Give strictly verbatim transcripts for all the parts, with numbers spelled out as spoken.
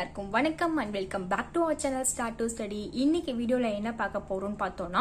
எல்லாருக்கும் வணக்கம் and welcome back to our channel Start to Study. இன்னைக்கு வீடியோல என்ன பார்க்க போறோம்னு பார்த்தோம்னா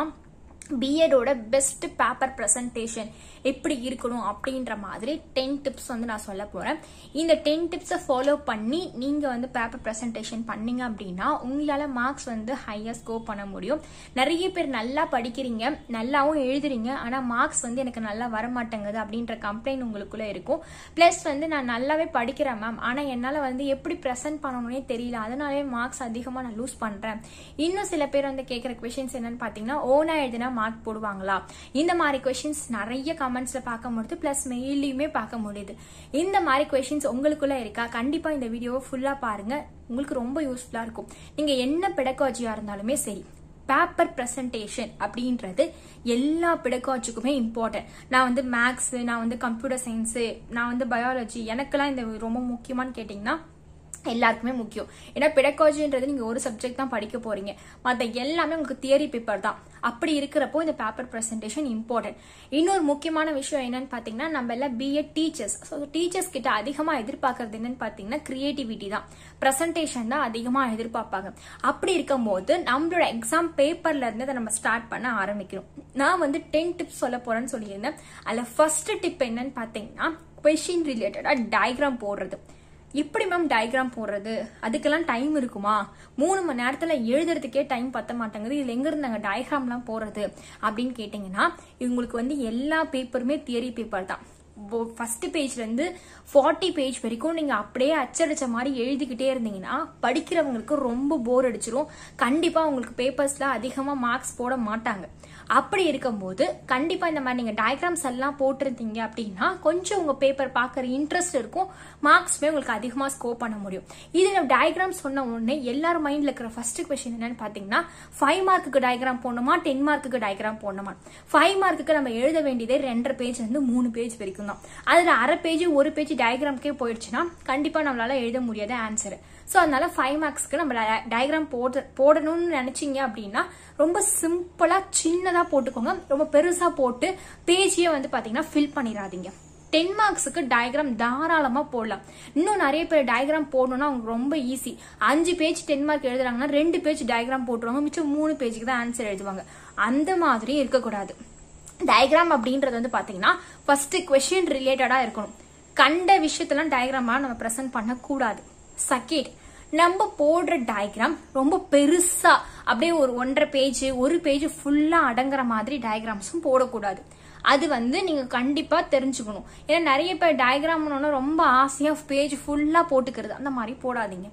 B ed ஓட பெஸ்ட் பேப்பர் பிரசன்டேஷன் எப்படி இருக்கணும் அப்படின்ற மாதிரி ten டிப்ஸ் வந்து நான் சொல்ல போறேன். இந்த ten டிப்ஸை ஃபாலோ பண்ணி நீங்க வந்து பேப்பர் பிரசன்டேஷன் பண்ணீங்க அப்படின்னா உங்களால மார்க்ஸ் வந்து ஹையா ஸ்கோர் பண்ண முடியும். நிறைய பேர் நல்லா படிக்கிறீங்க, நல்லாவும் எழுதுறீங்க, ஆனா மார்க்ஸ் வந்து எனக்கு நல்லா வர மாட்டேங்குது அப்படின்ற கம்ப்ளைண்ட் உங்களுக்குள்ள இருக்கும். பிளஸ் வந்து நான் நல்லாவே படிக்கிறேன் மேம், ஆனா என்னால வந்து எப்படி பிரசன்ட் பண்ணணும்னே தெரியல, அதனாலே மார்க்ஸ் அதிகமா நான் லூஸ் பண்றேன். இன்னும் சில பேர் வந்து கேட்கிற கொஸ்டின்ஸ் என்னன்னு பாத்தீங்கன்னா, ஓனா எழுதினா மார்க் போடுவாங்களா? இந்த மாதிரி கொஸ்டின்ஸ் நிறைய கமெண்ட்ஸ்ல பார்க்க முடியுது, பிளஸ் மெயிலையுமே பார்க்க முடியுது. இந்த மாதிரி கொஸ்டின்ஸ் உங்களுக்குள்ள இருக்கா? கண்டிப்பா இந்த வீடியோவை ஃபுல்லா பாருங்க, உங்களுக்கு ரொம்ப யூஸ்ஃபுல்லா இருக்கும். நீங்க என்ன பெடகாலஜியா இருந்தாலுமே சரி, பேப்பர் பிரசன்டேஷன் அப்படின்றது எல்லா பெடகாலஜிக்குமே இம்பார்ட்டன்ட். நான் வந்து மேக்ஸ், நான் வந்து கம்ப்யூட்டர் சயின்ஸ், நான் வந்து பயாலஜி, எனக்கெல்லாம் இந்த ரொம்ப முக்கியமானு கேட்டீங்கன்னா எல்லாருக்குமே முக்கியம். ஏன்னா பெடகாலஜின்றது நீங்க ஒரு சப்ஜெக்ட் தான் படிக்க போறீங்க, மற்ற எல்லாமே உங்களுக்கு தியரி பேப்பர் தான். அப்படி இருக்கிறப்போ இந்த பேப்பர் பிரசன்டேஷன் இம்பார்ட்டன்ட். இன்னொரு முக்கியமான விஷயம் என்னன்னு பாத்தீங்கன்னா, நம்ம எல்லாம் B ed டீச்சர்ஸ். டீச்சர்ஸ் கிட்ட அதிகமா எதிர்பார்க்கறது என்னன்னு பாத்தீங்கன்னா கிரியேட்டிவிட்டி தான், பிரசன்டேஷன் தான் அதிகமா எதிர்பார்ப்பாங்க. அப்படி இருக்கும் போது நம்மளோட எக்ஸாம் பேப்பர்ல இருந்து அதை நம்ம ஸ்டார்ட் பண்ண ஆரம்பிக்கணும். நான் வந்து டென் டிப்ஸ் சொல்ல போறேன்னு சொல்லியிருந்தேன். அதுல ஃபர்ஸ்ட் டிப் என்னன்னு பாத்தீங்கன்னா, கொஸ்டின் ரிலேட்டடா டயக்ராம் போடுறது. எப்படி மேம் டயக்ராம் போடுறது? அதுக்கெல்லாம் டைம் இருக்குமா? மூணு மணி நேரத்துல எழுதுறதுக்கே டைம் பத்த மாட்டேங்குது, இதுல எங்க இருந்தாங்க டயக்ராம் எல்லாம் போடுறது அப்படின்னு கேட்டீங்கன்னா, இவங்களுக்கு வந்து எல்லா பேப்பருமே தியரி பேப்பர் தான். ஃபர்ஸ்ட் பேஜ்ல இருந்து ஃபார்ட்டி பேஜ் வரைக்கும் நீங்க அப்படியே அச்சடிச்ச மாதிரி எழுதிக்கிட்டே இருந்தீங்கன்னா படிக்கிறவங்களுக்கு ரொம்ப போர் அடிச்சிரும். கண்டிப்பா உங்களுக்கு பேப்பர்ஸ்ல அதிகமா மார்க்ஸ் போட மாட்டாங்க. அப்படி இருக்கும்போது கண்டிப்பா இந்த மாதிரி நீங்க டயக்ராம்ஸ் எல்லாம் போட்டிருந்தீங்க அப்படின்னா கொஞ்சம் உங்க பேப்பர் பாக்குற இன்ட்ரெஸ்ட் இருக்கும், மார்க்ஸ்மே உங்களுக்கு அதிகமா ஸ்கோர் பண்ண முடியும். இதுல டயக்ராம் சொன்ன உடனே எல்லாரும் மைண்ட்ல இருக்கிற ஃபர்ஸ்ட் கொஸ்டின் என்னன்னு பாத்தீங்கன்னா, ஃபைவ் மார்க்குக்கு டயக்ராம் போடணுமா, டென் மார்க்குக்கு டயக்ராம் போடணுமா? ஃபைவ் மார்க்குக்கு நம்ம எழுத வேண்டியதே ரெண்டரை பேஜ் இருந்து மூணு பேஜ் வரைக்கும் தான். அதுல அரை பேஜ் ஒரு பேஜ் டயக்ராம்க்கே போயிடுச்சுன்னா கண்டிப்பா நம்மளால எழுத முடியாத ஆன்சர். சோ அதனால ஃபைவ் மார்க்ஸ்க்கு நம்ம டயக்ராம் போட போடணும்னு நினைச்சீங்க அப்படின்னா ரொம்ப சிம்பிளா சின்னதா போட்டுக்கோங்க. ரொம்ப பெருசா போட்டு பேஜையே வந்து பாத்தீங்கன்னா ஃபில் பண்ணிடாதீங்க. டென் மார்க்ஸுக்கு டயக்ராம் தாராளமா போடலாம். இன்னும் நிறைய பேர் டயக்ராம் போடணும்னா அவங்க ரொம்ப ஈஸி. அஞ்சு பேஜ் டென் மார்க் எழுதுறாங்கன்னா ரெண்டு பேஜ் டயக்ராம் போட்டுருவாங்க, மிச்சம் மூணு பேஜுக்கு தான் ஆன்சர் எழுதுவாங்க. அந்த மாதிரி இருக்கக்கூடாது. டயக்ராம் அப்படின்றது வந்து பாத்தீங்கன்னா ஃபர்ஸ்ட் கொஸ்டின் ரிலேட்டடா இருக்கணும். கண்ட விஷயத்தெல்லாம் டயக்ராமா நம்ம பிரசன்ட் பண்ண கூடாது. செகண்ட், நம்ம போடுற டயக்ராம் ரொம்ப பெருசா அப்படியே ஒரு ஒன்றரை பேஜ் ஒரு பேஜ் ஃபுல்லா அடங்குற மாதிரி டயக்ராம்ஸும் போடக்கூடாது. அது வந்து நீங்க கண்டிப்பா தெரிஞ்சுக்கணும். ஏன்னா நிறைய பேர் டயக்ராம் ரொம்ப ஆசையா பேஜ் ஃபுல்லா போட்டுக்கிறது, அந்த மாதிரி போடாதீங்க.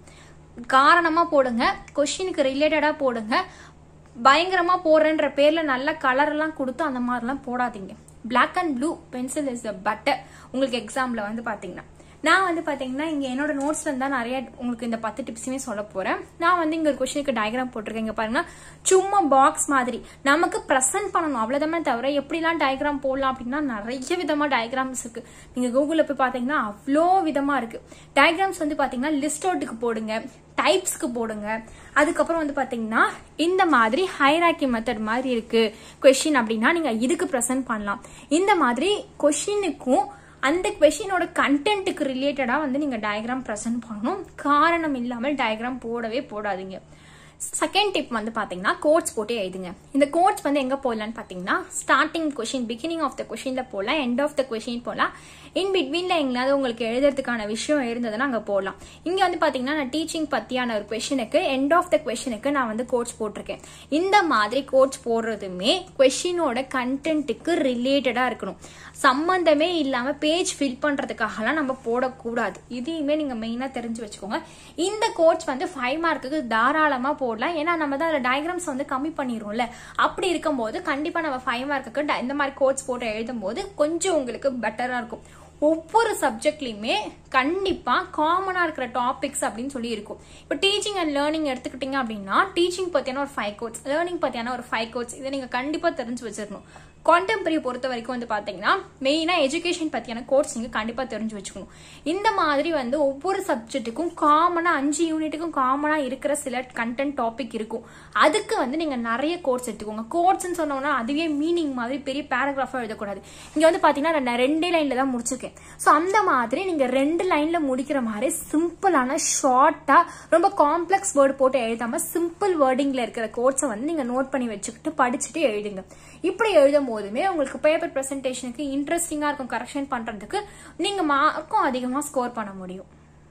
காரணமா போடுங்க, கொஸ்டினுக்கு ரிலேட்டடா போடுங்க. பயங்கரமா போடுறன்ற பேர்ல நல்ல கலர் எல்லாம் கொடுத்து அந்த மாதிரி எல்லாம் போடாதீங்க. Black and blue pencil is the better. உங்களுக்கு எக்ஸாம்ல வந்து பாத்தீங்கன்னா, நான் வந்து பாத்தீங்கன்னா இங்க என்னோட நோட்ஸ்ல இருந்தா நிறைய உங்களுக்கு இந்த பத்து டிப்ஸுமே சொல்ல போறேன். நான் வந்து இங்க ஒரு கொஸ்டினுக்கு டயக்ராம் போட்டிருக்கேன். இங்க பாருங்க, சும்மா பாக்ஸ் மாதிரி நமக்கு பிரசன்ட் பண்ணணும் அவ்வளவுதான் தவிர எப்படிலாம் டயக்ராம் போடலாம் அப்படின்னா நிறைய விதமா டயக்ராம்ஸ் இருக்கு. நீங்க கூகுள்ல போய் பாத்தீங்கன்னா அவ்வளோ விதமா இருக்கு. டயக்ராம்ஸ் வந்து பாத்தீங்கன்னா லிஸ்ட் அவுட்டுக்கு போடுங்க, டைப்ஸ்க்கு போடுங்க. அதுக்கப்புறம் வந்து பாத்தீங்கன்னா இந்த மாதிரி ஹைரார்கி மெத்தட் மாதிரி இருக்கு கொஸ்டின் அப்படின்னா நீங்க இதுக்கு பிரசன்ட் பண்ணலாம். இந்த மாதிரி கொஸ்டினுக்கும் அந்த கொஸ்டினோட கண்டென்ட்டுக்கு ரிலேட்டடா வந்து நீங்க டயக்ராம் பிரசன்ட் பண்ணணும். காரணம் இல்லாமல் டயக்ராம் போடவே போடாதீங்க. செகண்ட் டிப் வந்து பாத்தீங்கன்னா கோட்ஸ் போட்டு எழுதுங்க. இந்த கோட்ஸ் வந்து எங்க போடலான்னு பாத்தீங்கன்னா, starting question, beginning of the கொஸ்டின்ல போடலாம், எண்ட் ஆஃப் த கொஸ்டின் போடலாம். இன் பிட்வீன்ல எங்கேயாவது உங்களுக்கு எழுதுறதுக்கான விஷயம் இருந்ததுன்னா அங்க போடலாம். இங்க வந்து பாத்தீங்கன்னா நான் டீச்சிங் பத்தியான ஒரு கொஸ்டினுக்கு எண்ட் ஆஃப் த கொஸ்டினுக்கு நான் வந்து கோட்ஸ் போட்டிருக்கேன். இந்த மாதிரி கோட்ஸ் போடுறதுமே கொஸ்டினோட கண்டென்ட்டுக்கு ரிலேட்டடா இருக்கணும். சம்பந்தமே இல்லாம பேஜ் ஃபில் பண்றதுக்காகலாம் நம்ம போடக்கூடாது. இதையுமே நீங்க மெயினா தெரிஞ்சு வச்சுக்கோங்க. இந்த கோட்ஸ் வந்து ஃபைவ் மார்க்குக்கு தாராளமா போடலாம். ஏன்னா நம்ம தான் அதில் டயக்ராம்ஸ் வந்து கம்மி பண்ணிடும்ல. அப்படி இருக்கும் போது கண்டிப்பா நம்ம ஃபைவ் மார்க்குக்கு இந்த மாதிரி கோட்ஸ் போட்டு எழுதும் போது கொஞ்சம் உங்களுக்கு பெட்டரா இருக்கும். ஒவ்வொரு சப்ஜெக்ட்லயுமே கண்டிப்பா காமனா இருக்கிற டாபிக்ஸ் அப்படின்னு சொல்லி இருக்கும். இப்போ டீச்சிங் அண்ட் லேர்னிங் எடுத்துக்கிட்டீங்க அப்படின்னா டீச்சிங் பத்தியான ஒரு ஃபைவ் கோட்ஸ், லேர்னிங் பத்தியான ஒரு ஃபைவ் கோட்ஸ், இதை நீங்க கண்டிப்பா தெரிஞ்சு வச்சிடணும். கான்டெம்பரரி பொறுத்த வரைக்கும் வந்து பாத்தீங்கன்னா மெயினா எஜுகேஷன் பத்தியான கோர்ஸ் நீங்க கண்டிப்பா தெரிஞ்சு வச்சுக்கணும். இந்த மாதிரி வந்து ஒவ்வொரு சப்ஜெக்ட்டுக்கும் காமனா அஞ்சு யூனிட்டுக்கும் காமனா இருக்கிற சில கண்டென்ட் டாபிக் இருக்கும். அதுக்கு வந்து நீங்க நிறைய கோர்ஸ் எடுத்துக்கோங்க. கோர்ஸ்ன்னு சொன்னோம்னா அதுவே மீனிங் மாதிரி பெரிய பேராகிராஃபா எழுதக்கூடாது. இங்க வந்து பாத்தீங்கன்னா நான் ரெண்டே லைன்ல தான் முடிச்சிருக்கேன். சோ அந்த மாதிரி நீங்க ரெண்டு லைன்ல முடிக்கிற மாதிரி சிம்பிளான ஷார்ட்டா ரொம்ப காம்ப்ளெக்ஸ் வேர்டு போட்டு எழுதாம சிம்பிள் வேர்டிங்ல இருக்கிற கோர்ஸை வந்து நீங்க நோட் பண்ணி வச்சுக்கிட்டு படிச்சுட்டு எழுதுங்க. இப்படி எழுதும் போதுமே உங்களுக்கு பேப்பர் பிரசன்டேஷனுக்கு இன்ட்ரெஸ்டிங்கா இருக்கும். கரெக்ஷன் பண்றதுக்கு நீங்க மார்க்கும் அதிகமா ஸ்கோர் பண்ண முடியும்.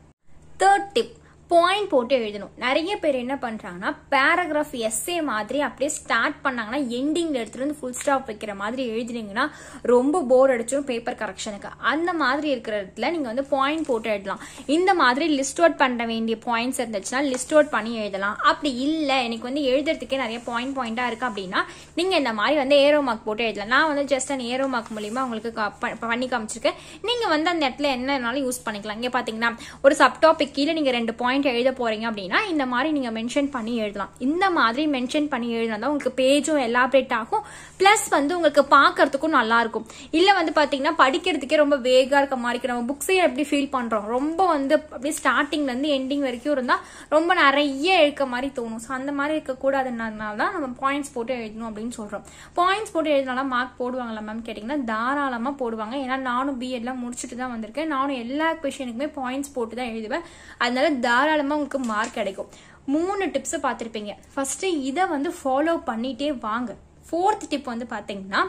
தேர்ட் டிப், பாயிண்ட் போட்டு எழுதணும். நிறைய பேர் என்ன பண்றாங்கன்னா பேராகிராஃப் எஸ்ஏ மாதிரி அப்படியே ஸ்டார்ட் பண்ணாங்கன்னா எண்டிங்ல எடுத்துட்டு வந்து ஃபுல் ஸ்டாப் வைக்கிற மாதிரி எழுதினீங்கன்னா ரொம்ப போர் அடிச்சிடும் பேப்பர் கரெக்ஷனுக்கு. அந்த மாதிரி இருக்கிற இடத்துல நீங்க வந்து பாயிண்ட் போட்டு எழுதலாம். இந்த மாதிரி லிஸ்ட் அவுட் பண்ண வேண்டிய பாயிண்ட்ஸ் இருந்துச்சுன்னா லிஸ்ட் அவுட் பண்ணி எழுதலாம். அப்படி இல்ல எனக்கு வந்து எழுதுறதுக்கே நிறைய பாயிண்ட் பாயிண்டா இருக்கு அப்படின்னா நீங்க இந்த மாதிரி வந்து ஏரோ மார்க் போட்டு எழுதலாம். நான் வந்து ஜஸ்ட் அந்த ஏரோ மார்க் மூலியமா உங்களுக்கு பண்ணி காமிச்சிருக்கேன். நீங்க வந்து அந்த இடத்துல என்னன்னாலும் யூஸ் பண்ணிக்கலாம். இங்க பாத்தீங்கன்னா ஒரு சப் டாபிக் கீழே நீங்க ரெண்டு பாயிண்ட் எழுத போறீங்க அப்படின்னா இந்த மாதிரி நீங்க மென்ஷன் பண்ணி எழுதலாம். இந்த மாதிரி மென்ஷன் பண்ணி எழுதினா உங்களுக்கு பேஜும் எலாபரேட் ஆகும். பிளஸ் வந்து உங்களுக்கு பாக்குறதுக்கும் நல்லா இருக்கும். இல்ல வந்து பாத்தீங்கன்னா படிக்கிறதுக்கே ரொம்ப வேகா இருக்க மாதிரி நம்ம புக்ஸே எப்படி ஃபீல் பண்றோம், ரொம்ப வந்து அப்படியே ஸ்டார்டிங்ல இருந்து எண்டிங் வரைக்கும் இருந்தா ரொம்ப நிறைய எழுக்க மாதிரி தோணும். ஸோ அந்த மாதிரி இருக்க கூடாதுனால தான் நம்ம பாயிண்ட்ஸ் போட்டு எழுதணும் அப்படின்னு சொல்றோம். பாயிண்ட்ஸ் போட்டு எழுதினால மார்க் போடுவாங்களா மேம் கேட்டீங்கன்னா தாராளமா போடுவாங்க. ஏன்னா நானும் பிஎட்லாம் முடிச்சுட்டு தான் வந்திருக்கேன். நானும் எல்லா கொஸ்டினுக்குமே பாயிண்ட்ஸ் போட்டு தான் எழுதுவேன். அதனால தாராளமா உங்களுக்கு மார்க் கிடைக்கும். மூணு டிப்ஸ் பார்த்திருப்பீங்க. ஃபர்ஸ்ட் இதை வந்து ஃபாலோ பண்ணிட்டே வாங்க. ஃபோர்த் டிப் வந்து பாத்தீங்கன்னா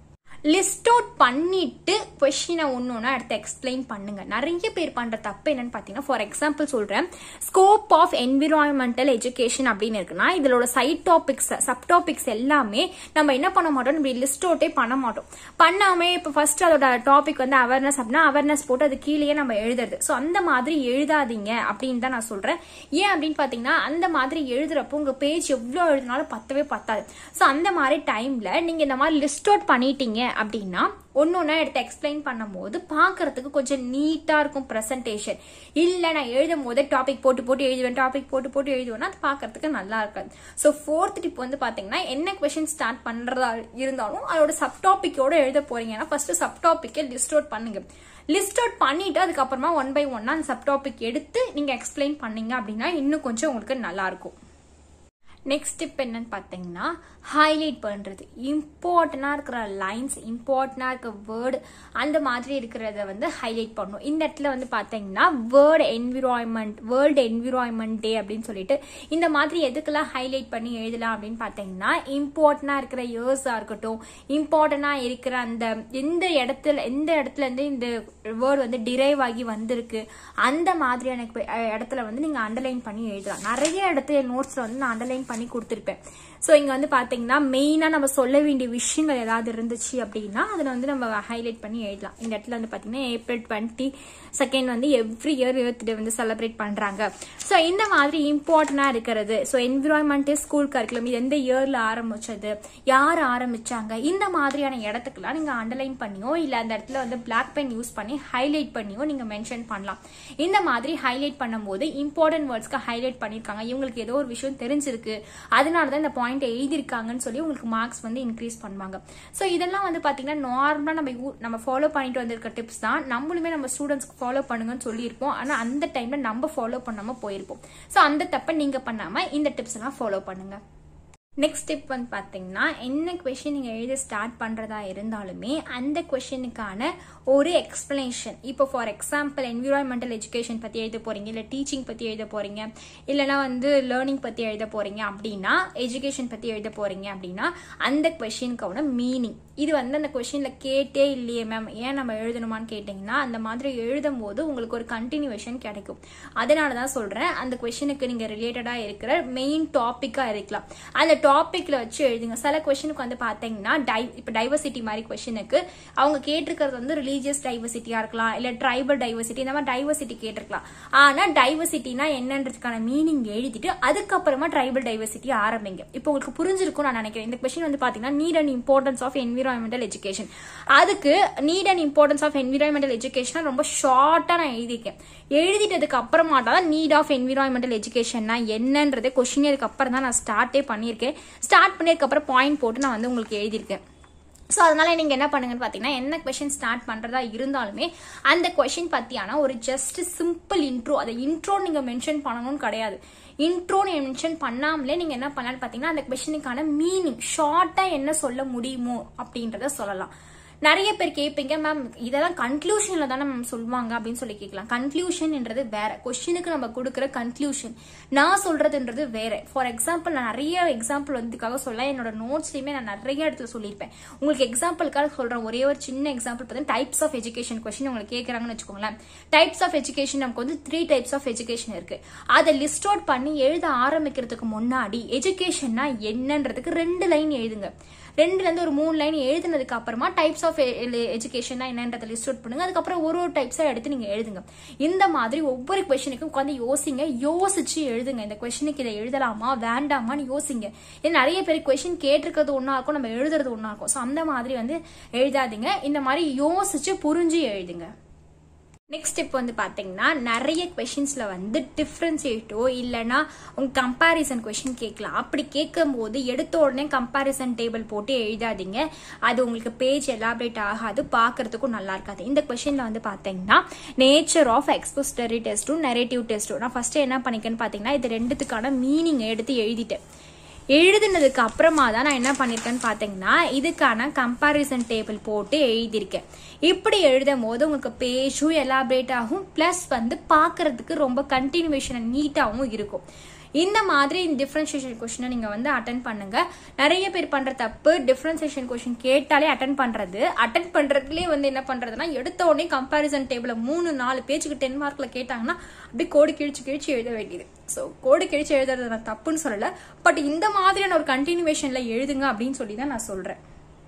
லிஸ்ட் அவுட் பண்ணிட்டு கொஸ்டினை ஒன்னு ஒன்னா எடுத்து எக்ஸ்பிளைன் பண்ணுங்க. நிறைய பேர் பண்ற தப்பு என்னன்னு பாத்தீங்கன்னா, ஃபார் எக்ஸாம்பிள் சொல்றேன், ஸ்கோப் ஆஃப் என்விரான்மெண்டல் எஜுகேஷன் அப்படின்னு இருக்குன்னா இதோட சைட் டாபிக்ஸ் சப் டாபிக்ஸ் எல்லாமே நம்ம என்ன பண்ண மாட்டோம், நம்ம லிஸ்ட் அவுட்டே பண்ண மாட்டோம். பண்ணாமே இப்ப ஃபர்ஸ்ட் அதோட டாபிக் வந்து அவேர்னஸ் அப்படின்னா அவேர்னஸ் போட்டு அது கீழேயே நம்ம எழுதுறது. ஸோ அந்த மாதிரி எழுதாதீங்க அப்படின்னு தான் நான் சொல்றேன். ஏன் அப்படின்னு பாத்தீங்கன்னா அந்த மாதிரி எழுதுறப்போ உங்க பேஜ் எவ்வளவு எழுதினாலும் பத்தவே பத்தாது. ஸோ அந்த மாதிரி டைம்ல நீங்க இந்த மாதிரி லிஸ்ட் அவுட் பண்ணிட்டீங்க அப்படின்னா ஒன்னொன்னா எடுத்து எக்ஸ்பிளைன் பண்ணும் போது பாக்குறதுக்கு கொஞ்சம் நீட்டா இருக்கும் பிரசன்டேஷன். இல்ல நான் எழுதும் போது டாபிக் போட்டு போட்டு எழுதுவேன் டாபிக் போட்டு போட்டு எழுதுவேன்னா அது பாக்குறதுக்கு நல்லா இருக்காது. சோ ஃபோர்த் டிப் வந்து பாத்தீங்கன்னா என்ன கொஸ்டின் ஸ்டார்ட் பண்றதா இருந்தாலும் அதோட சப் டாபிக்கோட எழுத போறீங்கன்னா ஃபர்ஸ்ட் சப் டாபிக்கை லிஸ்ட் அவுட் பண்ணுங்க. லிஸ்ட் அவுட் பண்ணிட்டு அதுக்கப்புறமா ஒன் பை ஒன்னா அந்த சப் டாபிக் எடுத்து நீங்க எக்ஸ்பிளைன் பண்ணீங்க அப்படின்னா இன்னும் கொஞ்சம் உங்களுக்கு நல்லா இருக்கும். நெக்ஸ்ட் டிப் என்னன்னு பாத்தீங்கன்னா ஹைலைட் பண்றது. இம்பார்ட்டன்டா இருக்கிற லைன்ஸ், இம்பார்ட்டன்டா இருக்க வேர்டு அந்த மாதிரி இருக்கிறத வந்து ஹைலைட் பண்ணணும். இந்த இடத்துல வந்து பாத்தீங்கன்னா world environment world environment day அப்படின்னு சொல்லிட்டு இந்த மாதிரி எதுக்கெல்லாம் ஹைலைட் பண்ணி எழுதலாம் அப்படின்னு பாத்தீங்கன்னா இம்பார்ட்டன்டா இருக்கிற இயர்ஸா இருக்கட்டும், இம்பார்ட்டன்டா இருக்கிற அந்த எந்த இடத்துல எந்த இடத்துல இருந்து இந்த வேர்டு வந்து டிரைவ் ஆகி வந்திருக்கு அந்த மாதிரியான இடத்துல வந்து நீங்க அண்டர்லைன் பண்ணி எழுதலாம். நிறைய இடத்துல நோட்ஸ்ல வந்து நான் அண்டர்லைன் பண்ணி கொடுத்திருப்பேன். சோ இங்க வந்து பாத்தீங்கன்னா மெயினா நம்ம சொல்ல வேண்டிய விஷயங்கள் ஏதாவது இருந்துச்சு அப்படின்னா அதுல வந்து நம்ம ஹைலைட் பண்ணி எழுதலாம். இந்த இடத்துல வந்து பாத்தீங்கன்னா ஏப்ரல் டுவெண்ட்டி செகண்ட் வந்து எவ்ரி இயர் எர்த் டே வந்து செலிப்ரேட் பண்றாங்க. சோ இந்த மாதிரி இம்பார்ட்டன்டா இருக்கிறது. சோ என்விரான்மெண்ட் ஸ்கூல் கரிக்குலம் இது எந்த இயர்ல ஆரம்பிச்சது, யார் ஆரம்பிச்சாங்க, இந்த மாதிரியான இடத்துக்குலாம் நீங்க அண்டர்லைன் பண்ணியோ இல்ல அந்த இடத்துல வந்து பிளாக் பென் யூஸ் பண்ணி ஹைலைட் பண்ணியோ நீங்க மென்ஷன் பண்ணலாம். இந்த மாதிரி ஹைலைட் பண்ணும் போது இம்பார்ட்டன்ட் வேர்ட்ஸ்க்கு ஹைலைட் பண்ணிருக்காங்க, இவங்களுக்கு ஏதோ ஒரு விஷயம் தெரிஞ்சிருக்கு அதனாலதான் இந்த பாயிண்ட் எழுதிருக்காங்கன்னு சொல்லி உங்களுக்கு மார்க்ஸ் வந்து இன்க்ரீஸ் பண்ணுவாங்க. சோ இதெல்லாம் வந்து பாத்தீங்கன்னா நார்மலா நம்ம நம்ம ஃபாலோ பண்ணிட்டு வந்திருக்க டிப்ஸ் தான். நம்மளுமே நம்ம ஸ்டூடெண்ட்ஸ்க்கு ஃபாலோ பண்ணுங்கன்னு சொல்லியிருப்போம். ஆனா அந்த டைம்ல நம்ம ஃபாலோ பண்ணாம போயிருப்போம். சோ அந்த தப்ப நீங்க பண்ணாம இந்த டிப்ஸ் எல்லாம் ஃபாலோ பண்ணுங்க. நெக்ஸ்ட் டிப் வந்து பாத்தீங்கன்னா என்ன கொஸ்டின் நீங்க எழுத ஸ்டார்ட் பண்றதா இருந்தாலுமே அந்த கொஸ்டினுக்கான ஒரு எக்ஸ்பிளனேஷன். இப்போ ஃபார் எக்ஸாம்பிள் என்விரான்மெண்டல் எஜுகேஷன் பத்தி எழுத போறீங்க, இல்ல டீச்சிங் பத்தி எழுத போறீங்க, இல்லைன்னா வந்து லேர்னிங் பத்தி எழுத போறீங்க அப்படின்னா, எஜுகேஷன் பத்தி எழுத போறீங்க அப்படின்னா அந்த கொஸ்டினுக்கான மீனிங் இது வந்து அந்த கொஸ்டின்ல கேட்டே இல்லையே மேம் ஏன் நம்ம எழுதணுமான்னு கேட்டீங்கன்னா அந்த மாதிரி எழுதும் போது உங்களுக்கு ஒரு கண்டினியூவேஷன் கிடைக்கும். அதனாலதான் சொல்றேன் அந்த கொஸ்டினுக்கு நீங்க ரிலேட்டடா இருக்கிற மெயின் டாபிக்கா இருக்கலாம். அந்த டாபிக்ல வச்சு எழுதுங்க. சில கொஸ்டினுக்கு வந்து பாத்தீங்கன்னா இப்ப டைவர்சிட்டி மாதிரி கொஸ்டினுக்கு அவங்க கேட்டிருக்கிறது வந்து ரிலீஜியஸ் டைவர்சிட்டியா இருக்கலாம், இல்ல ட்ரைபல் டைவர்சிட்டி, இந்த மாதிரி டைவர்சிட்டி கேட்டிருக்கலாம். ஆனா டைவர்சிட்டினா என்னன்றதுக்கான மீனிங் எழுதிட்டு அதுக்கப்புறமா ட்ரைபல் டைவர்சிட்டி ஆரம்பிங்க. இப்போ உங்களுக்கு புரிஞ்சிருக்கும் நான் நினைக்கிறேன். இந்த கொஸ்டின் வந்து பாத்தீங்கன்னா need and importance of environmental education. அதுக்கு need and importance of environmental education ரொம்ப ஷார்ட்டா நான் எழுதிருக்கேன். எழுதிட்டதுக்கு அப்புறமா தான் நீட் ஆஃப் என்விரான்மெண்டல் எஜுகேஷன்னா என்னன்றதை கொஸ்டின் அதுக்கு அப்புறம் தான் நான் ஸ்டார்ட்டே பண்ணியிருக்கேன். ஸ்டார்ட் பண்ணிருக்க அப்புறம் பாயிண்ட் போட்டு நான் வந்து உங்களுக்கு எழுதியிருக்கேன். ஸோ அதனால நீங்க என்ன பண்ணுங்கன்னு பாத்தீங்கன்னா என்ன கொஸ்டின் ஸ்டார்ட் பண்றதா இருந்தாலுமே அந்த கொஸ்டின் பத்தியான ஒரு ஜஸ்ட் சிம்பிள் இன்ட்ரோ, அதை இன்ட்ரோ நீங்க மென்ஷன் பண்ணணும்னு கிடையாது. இன்ட்ரோ நீங்க மென்ஷன் பண்ணாமலே நீங்க என்ன பண்ணலாம்னு பாத்தீங்கன்னா அந்த கொஸ்டினுக்கான மீனிங் ஷார்ட்டா என்ன சொல்ல முடியுமோ அப்படின்றத சொல்லலாம். நிறைய பேர் கேட்பீங்க, மேம் இதெல்லாம் கன்க்ளூஷன்ல தானே மேம் சொல்லுவாங்க அப்படின்னு சொல்லி கேட்கலாம். கன்க்ளூஷன்ன்றது வேற, கொஸ்டினுக்கு நம்ம கொடுக்குற கன்க்ளூஷன், நான் சொல்றதுன்றது வேற. ஃபார் எக்ஸாம்பிள் நான் நிறைய எக்ஸாம்பிள் வந்துக்காக சொல்ல, என்னோட நோட்ஸ்லயுமே நான் நிறைய இடத்துல சொல்லியிருப்பேன். உங்களுக்கு எக்ஸாம்பிளுக்காக சொல்றேன். ஒரே ஒரு சின்ன எக்ஸாம்பிள் பார்த்தீங்கன்னா டைப்ஸ் ஆஃப் எஜுகேஷன் கொஸ்டின் உங்களுக்கு கேட்கறாங்கன்னு வச்சுக்கோங்களேன். டைப்ஸ் ஆஃப் எஜுகேஷன் நமக்கு வந்து த்ரீ டைப்ஸ் ஆஃப் எஜுகேஷன் இருக்கு. அதை லிஸ்ட் அவுட் பண்ணி எழுத ஆரம்பிக்கிறதுக்கு முன்னாடி எஜுகேஷன்னா என்னன்றதுக்கு ரெண்டு லைன் எழுதுங்க. ரெண்டுல இருந்து ஒரு மூணு லைன் எழுதுனதுக்கு அப்புறமா டைப்ஸ் ஆஃப் எஜுகேஷன் என்னன்றதை லிஸ்ட் அவுட் பண்ணுங்க. அதுக்கப்புறம் ஒரு ஒரு டைப்ஸா எடுத்து நீங்க எழுதுங்க. இந்த மாதிரி ஒவ்வொரு கொஸ்டினுக்கும் உட்காந்து யோசிங்க, யோசிச்சு எழுதுங்க. இந்த கொஸ்டினுக்கு இதை எழுதலாமா வேண்டாமான்னு யோசிங்க. ஏன்னா நிறைய பேர் கொஸ்டின் கேட்டிருக்கிறது ஒன்னா இருக்கும், நம்ம எழுதுறது ஒன்னா இருக்கும். ஸோ அந்த மாதிரி வந்து எழுதாதீங்க, இந்த மாதிரி யோசிச்சு புரிஞ்சு எழுதுங்க. நெக்ஸ்ட் இப்போ வந்து பாத்தீங்கன்னா நிறைய கொஸ்டின்ஸ்ல வந்து டிஃபரன்சியேட்டோ இல்லைன்னா உங்க கம்பாரிசன் கொஸ்டின் கேட்கலாம். அப்படி கேட்கும் போது எடுத்த உடனே கம்பாரிசன் டேபிள் போட்டு எழுதாதீங்க. அது உங்களுக்கு பேஜ் எலாபரேட் ஆகாது, பாக்குறதுக்கும் நல்லா இருக்காது. இந்த கொஸ்டின்ல வந்து பாத்தீங்கன்னா நேச்சர் ஆஃப் எக்ஸ்போசிட்டரி டெஸ்டும் நரேட்டிவ் டெஸ்டும் நான் ஃபர்ஸ்ட் என்ன பண்ணிக்கன்னு பாத்தீங்கன்னா இது ரெண்டுத்துக்கான மீனிங் எடுத்து எழுதிட்டேன். எழுதுனதுக்கு அப்புறமா தான் நான் என்ன பண்ணிருக்கேன்னு பாத்தீங்கன்னா இதுக்கான கம்பாரிசன் டேபிள் போட்டு எழுதியிருக்கேன். இப்படி எழுதும் போது உங்களுக்கு பேஜும் எலாபரேட் ஆகும், பிளஸ் வந்து பாக்குறதுக்கு ரொம்ப கண்டினியூவேஷன் நீட்டாவும் இருக்கும். இந்த மாதிரி டிஃபரன்சியேஷன் கொஸ்டினை நீங்க வந்து அட்டென்ட் பண்ணுங்க. நிறைய பேர் பண்ற தப்பு டிஃபரன்சியேஷன் கொஸ்டின் கேட்டாலே அட்டென்ட் பண்றது. அட்டென்ட் பண்றதுலயே வந்து என்ன பண்றதுன்னா எடுத்த உடனே கம்பாரிசன் டேபிள் மூணு நாலு பேஜுக்கு டென் மார்க்ல கேட்டாங்கன்னா அப்படி கோடு கிழிச்சு கிழிச்சு எழுத வேண்டியது. ஸோ கோடு கிழிச்சு எழுதுறது நான் தப்புன்னு சொல்லல, பட் இந்த மாதிரியான ஒரு கண்டினியூவேஷன்ல எழுதுங்க அப்படின்னு சொல்லி தான் நான் சொல்றேன்.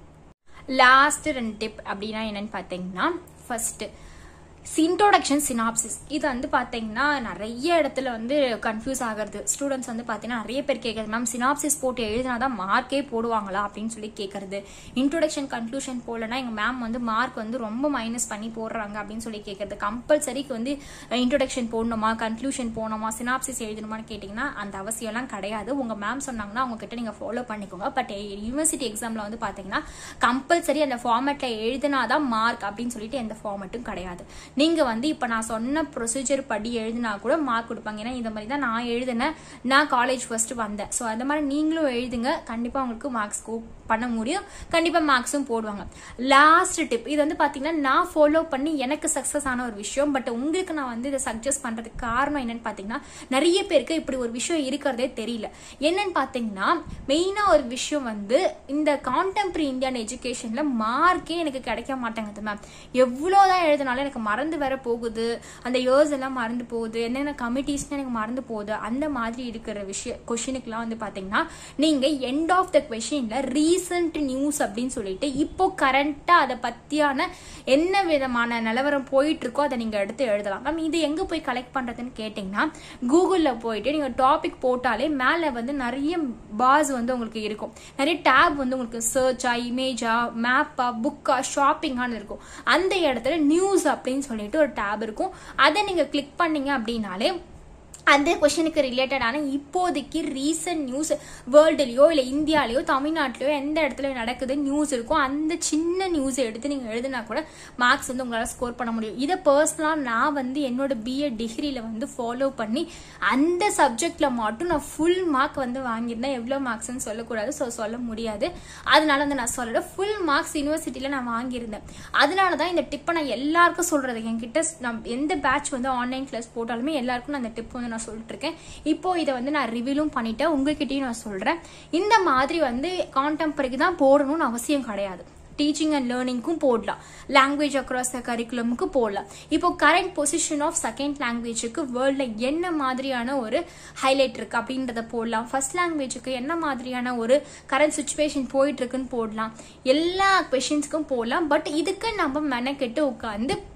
லாஸ்ட் ரெண்டு டிப் அப்படின்னா என்னன்னு பாத்தீங்கன்னா ஃபர்ஸ்ட் இன்ட்ரோடக்ஷன் சினாப்சிஸ். இது வந்து பாத்தீங்கன்னா நிறைய இடத்துல வந்து கன்ஃபியூஸ் ஆகிறது. ஸ்டூடெண்ட்ஸ் வந்து பாத்தீங்கன்னா நிறைய பேர் கேட்கறது, மேம் சினாப்சிஸ் போட்டு எழுதினாதான் மார்க்கே போடுவாங்களா அப்படின்னு சொல்லி கேட்கறது. இன்ட்ரோடக்ஷன் கன்க்ளூஷன் போடலன்னா எங்க மேம் வந்து மார்க் வந்து ரொம்ப மைனஸ் பண்ணி போடுறாங்க அப்படின்னு சொல்லி கேட்கறது. கம்பல்சரிக்கு வந்து இன்ட்ரோடக்ஷன் போடணுமா கன்க்ளூஷன் போடணுமா சினாப்சிஸ் எழுதணுமான்னு கேட்டீங்கன்னா அந்த அவசியம் எல்லாம் கிடையாது. உங்க மேம் சொன்னாங்கன்னா அவங்க கிட்ட நீங்க ஃபாலோ பண்ணிக்கோங்க. பட் யூனிவர்சிட்டி எக்ஸாம்ல வந்து பாத்தீங்கன்னா கம்பல்சரி அந்த ஃபார்மேட்ல எழுதினாதான் மார்க் அப்படின்னு சொல்லிட்டு எந்த ஃபார்மேட்டும் கிடையாது. நீங்க வந்து இப்ப நான் சொன்ன ப்ரொசீஜர் படி எழுதினா கூட மார்க் கொடுப்பாங்க. ஏன்னா இந்த மாதிரி தான் நான் எழுதினேன், நான் காலேஜ் ஃபர்ஸ்ட் வந்தேன். ஸோ அந்த மாதிரி நீங்களும் எழுதுங்க, கண்டிப்பா உங்களுக்கு மார்க்ஸ் ஸ்கோர் பண்ண முடியும், கண்டிப்பா மார்க்ஸும் போடுவாங்க. லாஸ்ட் டிப், இது வந்து பாத்தீங்கன்னா நான் ஃபாலோ பண்ணி எனக்கு சக்சஸ் ஆன ஒரு விஷயம். பட் உங்களுக்கு நான் வந்து இதை சஜஸ்ட் பண்றதுக்கு காரணம் என்னன்னு பாத்தீங்கன்னா நிறைய பேருக்கு இப்படி ஒரு விஷயம் இருக்கிறதே தெரியல. என்னன்னு பாத்தீங்கன்னா மெயினா ஒரு விஷயம் வந்து இந்த கான்டெம்பரரி இந்தியன் எஜுகேஷன்ல மார்க்கே எனக்கு கிடைக்க மாட்டேங்குது மேம். எவ்வளவுதான் எழுதினாலும் எனக்கு மறந்து வர போகுது, அந்த இயர்ஸ் எல்லாம் மறந்து போகுது, என்னென்ன கமிட்டிஸ் எனக்கு மறந்து போகுது. அந்த மாதிரி இருக்கிற விஷயம் கொஸ்டினுக்குலாம் வந்து பாத்தீங்கன்னா நீங்க எண்ட் ஆஃப் த கொஸ்டின்ல ரீசன்ட் நியூஸ் அப்படின்னு சொல்லிட்டு இப்போ கரண்டா அதை பத்தியான என்ன விதமான நிலவரம் போயிட்டு இருக்கோ அதை நீங்க எடுத்து எழுதலாம். மேம் இது எங்க போய் கலெக்ட் பண்றதுன்னு கேட்டீங்கன்னா கூகுள்ல போயிட்டு நீங்க டாபிக் போட்டாலே மேல வந்து நிறைய பாஸ் வந்து உங்களுக்கு இருக்கும், நிறைய டேப் வந்து உங்களுக்கு சர்ச்சா இமேஜா மேப்பா புக்கா ஷாப்பிங்கான்னு இருக்கும். அந்த இடத்துல நியூஸ் அப்படின்னு சொல்லிட்டு ஒரு டேப் இருக்கும். அதை நீங்க கிளிக் பண்ணீங்க அப்படின்னாலே அந்த கொஸ்டினுக்கு ரிலேட்டடான இப்போதைக்கு ரீசன்ட் நியூஸ் வேர்ல்டுலயோ இல்ல இந்தியாலயோ தமிழ்நாட்டிலயோ எந்த இடத்துல நடக்குது நியூஸ் இருக்கும். அந்த சின்ன நியூஸ் எடுத்து நீங்க எழுதினா கூட மார்க்ஸ் வந்து உங்களால ஸ்கோர் பண்ண முடியும். இதை பர்சனலா நான் வந்து என்னோட பிஎட் டிகிரியில வந்து ஃபாலோ பண்ணி அந்த சப்ஜெக்ட்ல மட்டும் நான் ஃபுல் மார்க் வந்து வாங்கியிருந்தேன். எவ்வளவு மார்க்ஸ்ன்னு சொல்லக்கூடாது, ஸோ சொல்ல முடியாது, அதனால வந்து நான் சொல்லல. ஃபுல் மார்க்ஸ் யூனிவர்சிட்டியில நான் வாங்கியிருந்தேன். அதனாலதான் இந்த டிப்பை நான் எல்லாருக்கும் சொல்றது. என்கிட்ட நான் எந்த பேட்ச் வந்து ஆன்லைன் கிளாஸ் போட்டாலுமே எல்லாருக்கும் நான் இந்த டிப் வந்து நான் சொல்லிட்டு இருக்கேன். இப்போ இதை வந்து நான் ரிவிலும் பண்ணிட்டேன், உங்ககிட்டயும் நான் சொல்றேன். இந்த மாதிரி வந்து கான்டெம்பரரிக்கு தான் போடணும்னு அவசியம் கிடையாது. டீச்சிங் அண்ட் லேர்னிங்க்கும் போடலாம், லாங்குவேஜ் அக்ராஸ் த கரிக்குலமுக்கு போடலாம். இப்போ கரண்ட் பொசிஷன் ஆஃப் செகண்ட் லாங்குவேஜுக்கு வேர்ல்ட்ல என்ன மாதிரியான ஒரு ஹைலைட் இருக்கு அப்படின்றத போடலாம். ஃபர்ஸ்ட் லாங்குவேஜுக்கு என்ன மாதிரியான ஒரு கரண்ட் சிச்சுவேஷன் போயிட்டு இருக்குன்னு போடலாம். எல்லா கொஸ்டின்ஸ்க்கும் போடலாம். பட் இதுக்கு நம்ம மெனக்கெட்டு உட்காந்து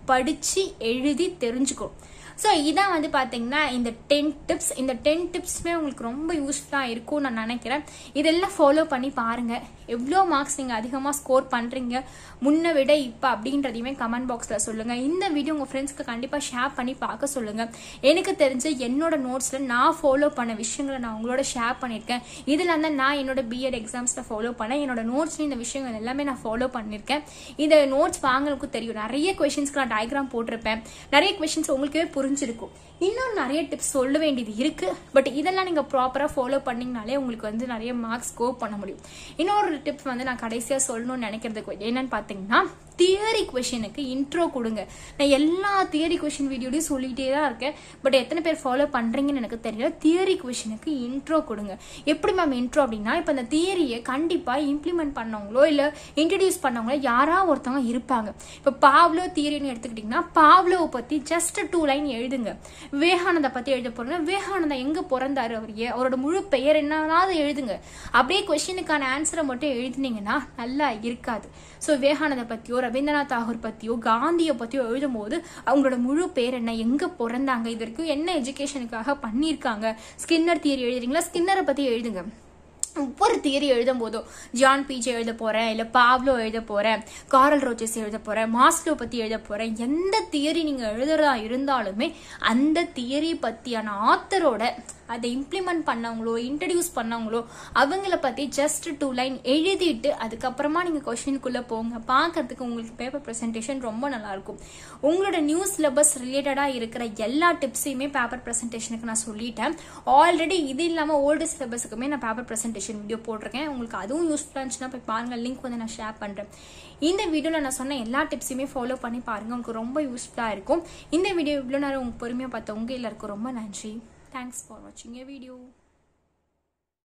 படிச்சு எழுதி தெரிஞ்சுக்கணும். ஸோ இதான் வந்து பார்த்தீங்கன்னா இந்த டென் டிப்ஸ். இந்த டென் டிப்ஸ்மே உங்களுக்கு ரொம்ப யூஸ்ஃபுல்லாக இருக்கும் நான் நினைக்கிறேன். இதெல்லாம் ஃபாலோ பண்ணி பாருங்கள். எவ்வளோ மார்க்ஸ் நீங்கள் அதிகமாக ஸ்கோர் பண்ணுறீங்க முன்ன விட இப்போ அப்படின்றதையுமே கமெண்ட் பாக்ஸில் சொல்லுங்கள். இந்த வீடியோ உங்கள் ஃப்ரெண்ட்ஸ்க்கு கண்டிப்பாக ஷேர் பண்ணி பார்க்க சொல்லுங்கள். எனக்கு தெரிஞ்ச என்னோட நோட்ஸில் நான் ஃபாலோ பண்ண விஷயங்களை நான் உங்களோட ஷேர் பண்ணியிருக்கேன். இதில் தான் நான் என்னோட பிஎட் எக்ஸாம்ஸில் ஃபாலோ பண்ணேன். என்னோட நோட்ஸ்லையும் இந்த விஷயங்கள் எல்லாமே நான் ஃபாலோ பண்ணியிருக்கேன். இந்த நோட்ஸ் வாங்களுக்கு தெரியும். நிறைய கொஷின்ஸ்க்கு நான் டயக்ராம் போட்டிருப்பேன். நிறைய கொஷின்ஸ் உங்களுக்கே புரிஞ்சிருக்கும். இன்னும் நிறைய டிப்ஸ் சொல்ல வேண்டியது இருக்கு. பட் இதெல்லாம் நீங்க ப்ராப்பரா ஃபாலோ பண்ணீங்கனாலே உங்களுக்கு வந்து நிறைய மார்க்ஸ் ஸ்கோர் பண்ண முடியும். இன்னொரு டிப்ஸ் வந்து நான் கடைசியா சொல்லணும்னு நினைக்கிறது என்னன்னு பாத்தீங்கன்னா, தியரி கொஷனுக்கு இன்ட்ரோ கொடுங்க. நான் எல்லா தியரி கொஷின் வீடியோடையும் சொல்லிட்டே தான் இருக்கேன். பட் எத்தனை பேர் ஃபாலோ பண்றீங்கன்னு எனக்கு தெரியல. தியரி கொஷனுக்கு இன்ட்ரோ கொடுங்க. எப்படி மேம் இன்ட்ரோ அப்படின்னா, இப்ப அந்த தியரியை கண்டிப்பா இம்ப்ளிமெண்ட் பண்ணவங்களோ இல்ல இன்ட்ரடியூஸ் பண்ணவங்களோ யாரா ஒருத்தவங்க இருப்பாங்க. இப்ப பாவ்லோ தியரின்னு எடுத்துக்கிட்டீங்கன்னா, பாவ்லோவை பத்தி ஜஸ்ட் டூ லைன் எழுதுங்க. விவேகானந்தா பத்தி எழுத போறீங்க, விவேகானந்தா எங்க பிறந்தாரு, அவர் அவரோட முழு பெயர் என்னன்னாவது எழுதுங்க. அப்படியே கொஸ்டினுக்கான ஆன்சரை மட்டும் எழுதினீங்கன்னா நல்லா இருக்காது. ஸோ விவேகானந்தா பத்தியோ ரவீந்திரநாத் தாகூர் பத்தியோ காந்தியை பத்தியோ எழுதும் போது அவங்களோட முழு பேர் என்ன, எங்க பிறந்தாங்க, இது வரைக்கும் என்ன எஜுகேஷனுக்காக பண்ணியிருக்காங்க. ஸ்கின்னர் தியரி எழுதுறீங்களா, ஸ்கின்னரை பத்தி எழுதுங்க. ஒவ்வொரு தியரி எழுதும் போதும் ஜான் பீஜே எழுத போறேன், இல்ல பாவ்லோ எழுத போறேன், காரல் ரோஜர்ஸ் எழுத போறேன், மாஸ்லோ பத்தி எழுத போறேன், எந்த தியரி நீங்க எழுதுறதா இருந்தாலுமே அந்த தியரி பத்தியான ஆத்தரோட அதை இம்ப்ளிமெண்ட் பண்ணவங்களோ இன்ட்ரடியூஸ் பண்ணவங்களோ அவங்கள பத்தி ஜஸ்ட் டூ லைன் எழுதிட்டு அதுக்கப்புறமா நீங்க கொஸ்டினுக்குள்ள போங்க. பார்க்கறதுக்கு உங்களுக்கு பேப்பர் ப்ரெசன்டேஷன் ரொம்ப நல்லா இருக்கும். உங்களோட நியூ சிலபஸ் ரிலேட்டடா இருக்கிற எல்லா டிப்ஸையுமே பேப்பர் ப்ரெசன்டேஷனுக்கு நான் சொல்லிட்டேன். ஆல்ரெடி இது இல்லாம ஓல்டு சிலபஸுக்குமே நான் பேப்பர் ப்ரெசன்டேஷன் வீடியோ போட்டிருக்கேன். உங்களுக்கு அதுவும் யூஸ்ஃபுல்லா இருந்துச்சுன்னா போய் பாருங்க. லிங்க் வந்து நான் ஷேர் பண்றேன். இந்த வீடியோல நான் சொன்ன எல்லா டிப்ஸையுமே ஃபாலோ பண்ணி பாருங்க. உங்களுக்கு ரொம்ப யூஸ்ஃபுல்லா இருக்கும். இந்த வீடியோ இவ்வளவு நேரம் உங்களுக்கு பொறுமையா பார்த்தவங்க எல்லாருக்கும் ரொம்ப நன்றி. Thanks for watching a video.